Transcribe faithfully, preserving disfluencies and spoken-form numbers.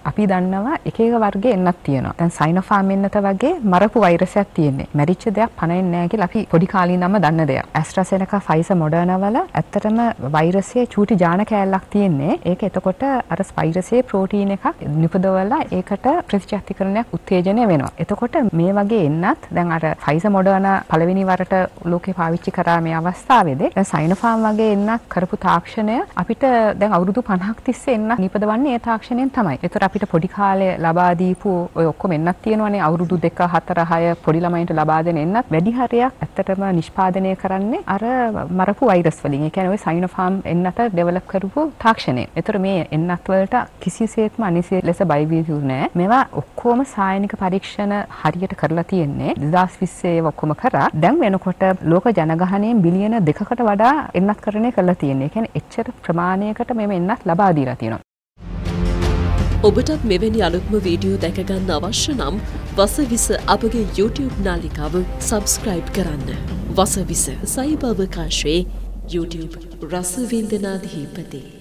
අපි දන්නවා එක එක වර්ගයේ එන්නක් තියෙනවා. දැන් සයිනෝෆාම් එන්නත වගේ මරපු වෛරසයක් තියෙන්නේ. මැරිච්ච දෙයක් පණෙන්නේ නැහැ කියලා අපි පොඩි කාලේ ඉඳන්ම දන්න දෙයක්. ඇස්ට්‍රාසෙනකා ෆයිසර් මොඩර්නා වල ඇත්තටම වෛරසයේ චූටි ජාන කෑල්ලක් තියෙන්නේ. ඒක එතකොට අර වෛරසයේ ප්‍රෝටීන් එකක් නිපදවලා ඒකට ප්‍රතිචක්‍රීකරණයක් උත්තේජනය වෙනවා. එතකොට මේ වගේ එන්නත් දැන් අර ෆයිසර් මොඩර්නා පළවෙනි වරට ලෝකේ පාවිච්චි කරා මේ අවස්ථාවේදී දැන් සයිනෝෆාම් වගේ එන්නක් කරපු තාක්ෂණය අපිට දැන් අවුරුදු පනහක් තිස්සේ එන්නක් නිපදවන්නේ ඒ තාක්ෂණයෙන් තමයි. ඒතර අපිට පොඩි කාලේ ලබා දීපු ඔය ඔක්කොම එන්නක් තියෙනවනේ අවුරුදු දෙක හතර හය පොඩි ළමයින්ට ලබා දෙන එන්නත් වැඩි හරියක් ඇත්තටම නිෂ්පාදනය කරන්නේ අර මරපු වෛරස් වලින්. ඒ කියන්නේ ඔය සයිනෝෆාම් එන්නත ඩෙවලොප් කරපු තාක්ෂණය. ඒතර මේ එන්නත් වලට කිසිසේත්ම අනිසි ලෙස බය විය යුතු නෑ. මේවා ඔක්කොම සායනික පරීක්ෂණ හරියට කරලා තියෙන්නේ. දෙදාස් විස්සේ ඒවා ඔක්කොම කරා. දැන් වෙනකොට ලෝක ජනගහනයෙන් බිලියන දෙකකට වඩා එන්නත් කරණය කරලා තියෙන්නේ. ඒ කියන්නේ එච්චර ප්‍රමාණයකට මේ එන්නත් ලබා දීලා තියෙනවා. ඔබටත් මෙවැනි අලුත්ම වීඩියෝ දැක ගන්න අවශ්‍ය නම් වසවිස අපගේ YouTube නාලිකාව සබ්ස්ක්‍රයිබ් කරන්න. වසවිස සයිබ අවකාශයේ YouTube රසවින්දනාධිපති.